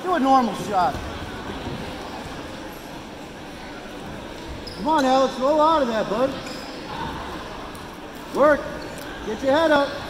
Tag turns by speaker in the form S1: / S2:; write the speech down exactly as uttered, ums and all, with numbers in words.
S1: Do a normal shot. Come on, Alex, roll out of that, bud. Work. Get your head up.